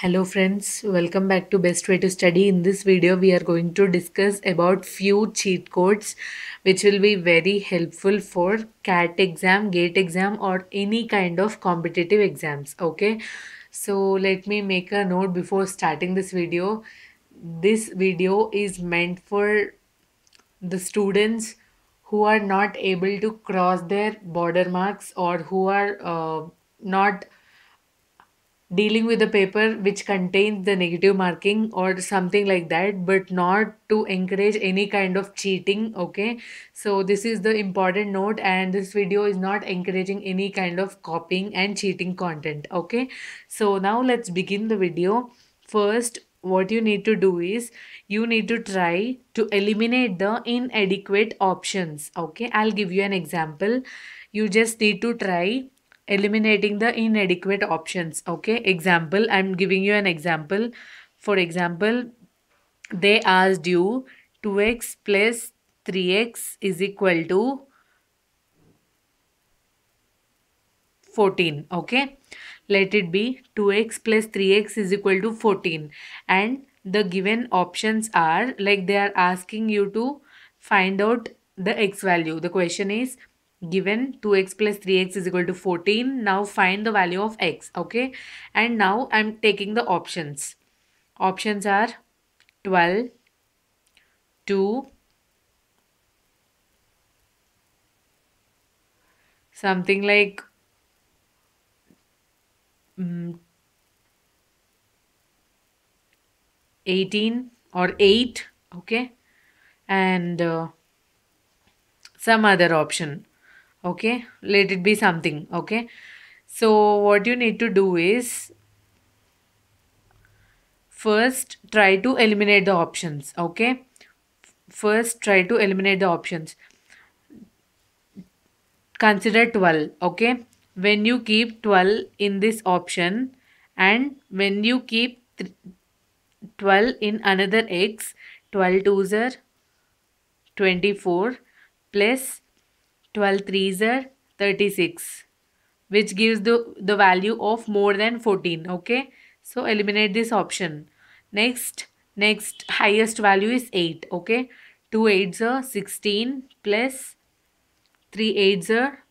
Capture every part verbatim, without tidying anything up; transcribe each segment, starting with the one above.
Hello friends, welcome back to Best Way to Study. In this video, we are going to discuss about few cheat codes which will be very helpful for CAT exam, GATE exam or any kind of competitive exams. Okay, so let me make a note before starting this video. This video is meant for the students who are not able to cross their border marks or who are uh, not dealing with a paper which contains the negative marking or something like that, but not to encourage any kind of cheating. Okay, so this is the important note, and this video is not encouraging any kind of copying and cheating content. Okay, so now let's begin the video. First, what you need to do is you need to try to eliminate the inadequate options. Okay, I'll give you an example. You just need to try eliminating the inadequate options. Okay, example, I'm giving you an example. For example, they asked you two x plus three x is equal to fourteen. Okay, let it be two x plus three x is equal to fourteen, and the given options are like they are asking you to find out the x value. The question is given two x plus three x is equal to fourteen. Now find the value of x. Okay, and now I'm taking the options. Options are twelve, two, something like mm, eighteen or eight. Okay, and uh, some other option. Okay, let it be something. Okay, so what you need to do is first try to eliminate the options. Okay, first try to eliminate the options. Consider twelve. Okay, when you keep twelve in this option and when you keep twelve in another x, twelve twos are twenty-four plus twelve threes are thirty-six, which gives the, the value of more than fourteen. Okay, so eliminate this option. Next, next highest value is eight. Okay, two eights are sixteen plus three eights are,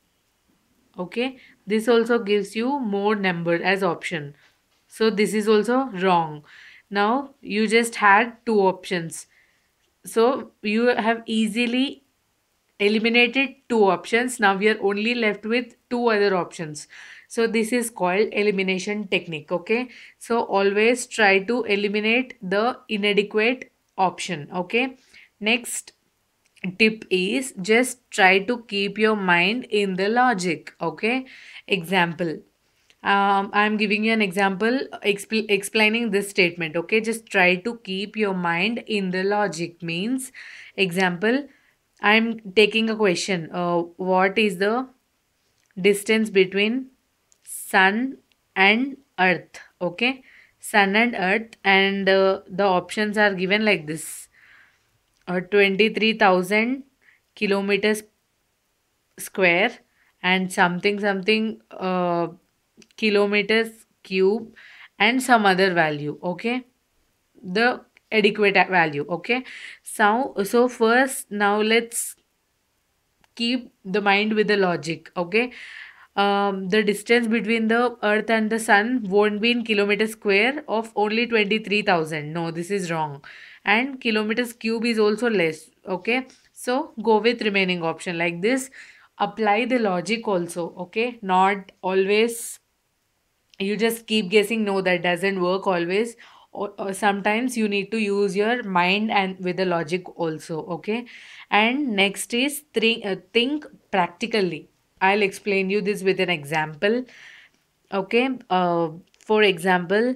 okay, this also gives you more number as option. So this is also wrong. Now you just had two options. So you have easily eliminated two options. Now we are only left with two other options. So this is called elimination technique. Okay, so always try to eliminate the inadequate option. Okay, next tip is just try to keep your mind in the logic. Okay, example, um, I'm giving you an example expl- explaining this statement. Okay, just try to keep your mind in the logic means, example, I'm taking a question. Uh, what is the distance between sun and earth? Okay, sun and earth, and uh, the options are given like this: uh, twenty-three thousand kilometers square and something something uh, kilometers cube and some other value. Okay, the adequate value. Okay, so so first now let's keep the mind with the logic. Okay, um, the distance between the earth and the sun won't be in kilometers square of only twenty-three thousand. No, this is wrong, and kilometers cube is also less. Okay, so go with remaining option. Like this, apply the logic also. Okay, not always you just keep guessing. No, that doesn't work always. Or, or sometimes you need to use your mind and with the logic also. Okay, and next is think, uh, think practically. I'll explain you this with an example. Okay, uh, for example,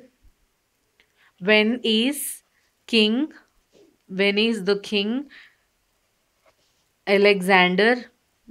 when is king when is the king alexander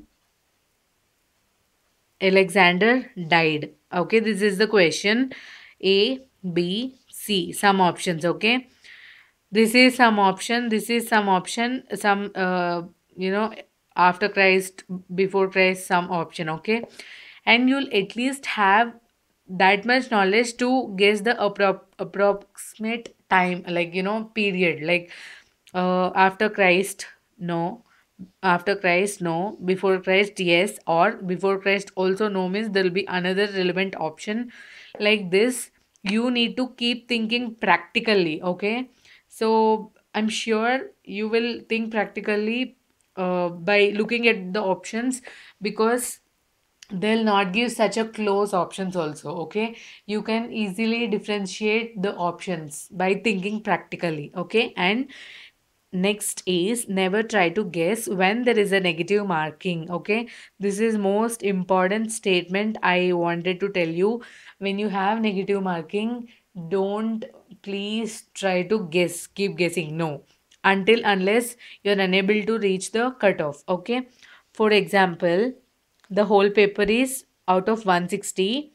Alexander died? Okay, this is the question. A, B, C. Some options. Okay, this is some option. This is some option. Some uh, you know, after Christ, before Christ, some option. Okay, and you'll at least have that much knowledge to guess the appro- approximate time, like, you know, period, like uh, after Christ, no. After Christ, no. Before Christ, yes. Or before Christ, also no, means there will be another relevant option. Like this, you need to keep thinking practically, okay? So I'm sure you will think practically uh, by looking at the options, because they'll not give such a close options also, okay? You can easily differentiate the options by thinking practically, okay? And next is never try to guess when there is a negative marking, okay? This is most important statement I wanted to tell you. When you have negative marking, don't please try to guess, keep guessing, no, until unless you're unable to reach the cutoff, okay? For example, the whole paper is out of one hundred sixty,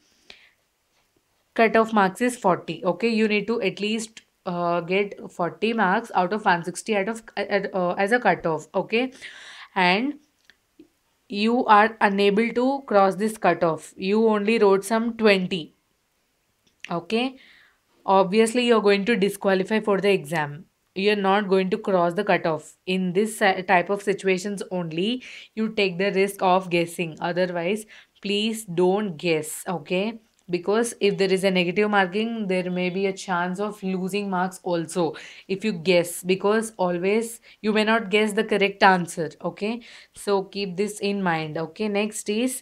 cutoff marks is forty, okay? You need to at least uh, get forty marks out of one hundred sixty out of uh, uh, as a cutoff, okay? And you are unable to cross this cutoff, you only wrote some twenty, okay? Obviously you're going to disqualify for the exam, you're not going to cross the cutoff. In this si- type of situations only you take the risk of guessing, otherwise please don't guess, okay? Because if there is a negative marking, there may be a chance of losing marks also if you guess, because always you may not guess the correct answer, okay? So keep this in mind, okay? Next is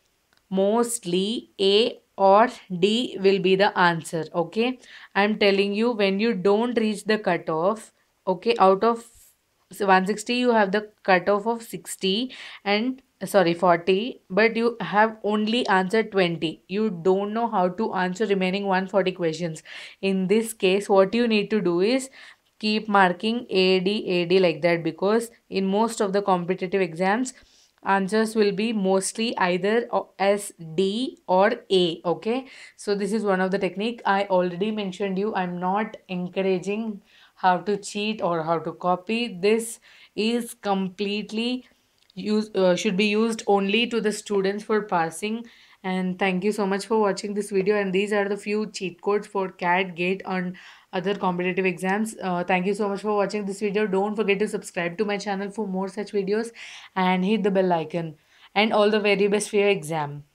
mostly A or D will be the answer, okay? I'm telling you, when you don't reach the cutoff, okay, out of so one hundred sixty you have the cutoff of sixty, and sorry, forty, but you have only answered twenty. You don't know how to answer remaining one hundred forty questions. In this case, what you need to do is keep marking A D A D like that, because in most of the competitive exams answers will be mostly either o- as D or A, okay? So this is one of the technique I already mentioned you. I'm not encouraging how to cheat or how to copy. This is completely use uh, should be used only to the students for passing. And thank you so much for watching this video, and these are the few cheat codes for CAT, GATE and other competitive exams. Uh, thank you so much for watching this video. Don't forget to subscribe to my channel for more such videos and hit the bell icon. And all the very best for your exam.